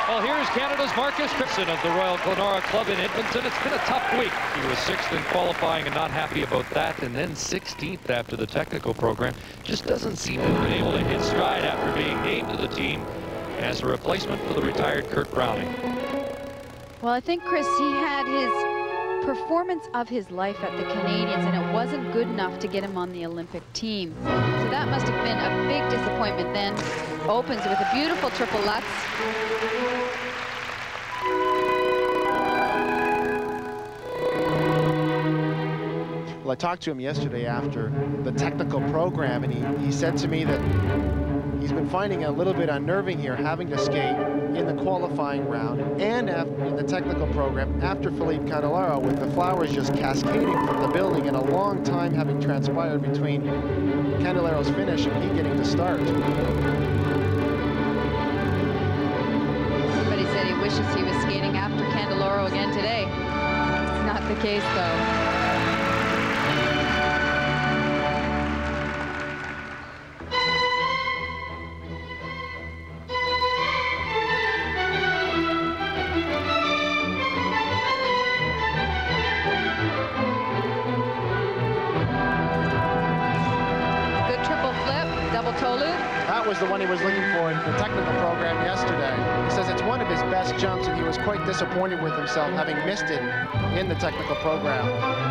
Well, here's Canada's Marcus Christensen of the Royal Glenora Club in Edmonton. It's been a tough week. He was 6th in qualifying and not happy about that, and then 16th after the technical program. Just doesn't seem to have been able to hit stride after being named to the team as a replacement for the retired Kurt Browning. Well, I think, Chris, he had his performance of his life at the Canadians, and it wasn't good enough to get him on the Olympic team. So that must have been a big disappointment. Then opens with a beautiful triple Lutz. Well, I talked to him yesterday after the technical program, and he said to me that he's been finding it a little bit unnerving here, having to skate in the qualifying round and in the technical program after Philippe Candelaro, with the flowers just cascading from the building, and a long time having transpired between Candelaro's finish and he getting to start. But he said he wishes he was skating after Candelaro again today. It's not the case, though. That was the one he was looking for in the technical program yesterday. He says it's one of his best jumps, and he was quite disappointed with himself having missed it in the technical program.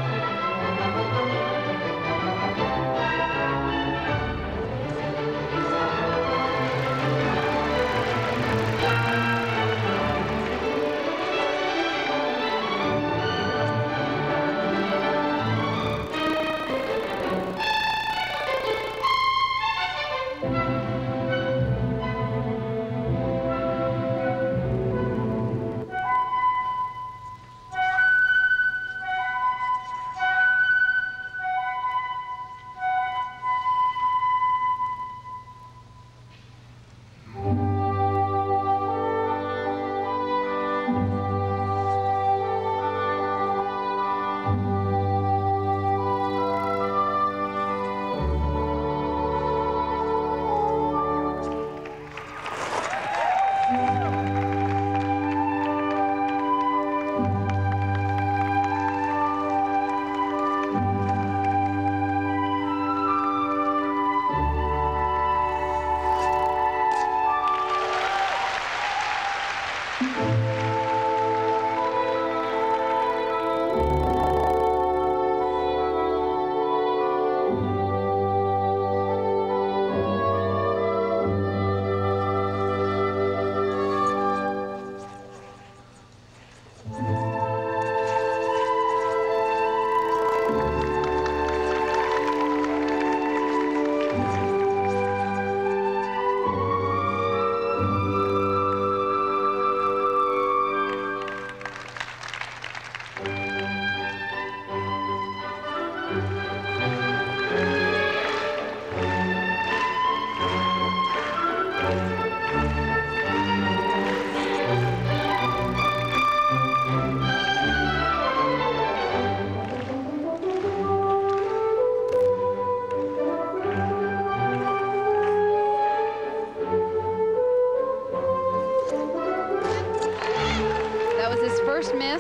Miss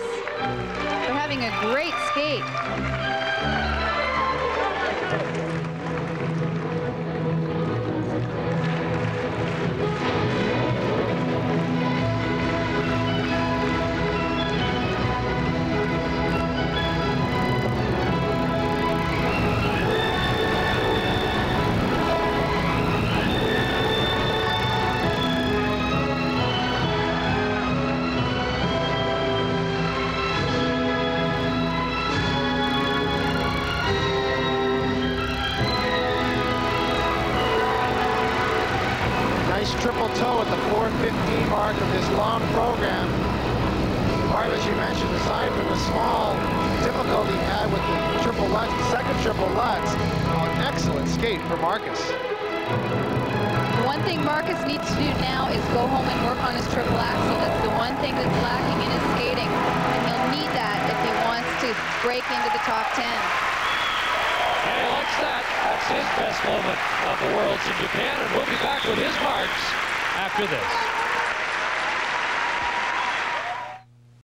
for having a great skate. Triple toe at the 4:15 mark of this long program. As you mentioned, aside from the small difficulty he had with the triple Lutz, the second triple Lutz, an excellent skate for Marcus. The one thing Marcus needs to do now is go home and work on his triple axel. That's the one thing that's lacking in his skating, and he'll need that if he wants to break into the top 10. And he likes that. That's his best moment of the Worlds in Japan, and we'll be back with his marks after this.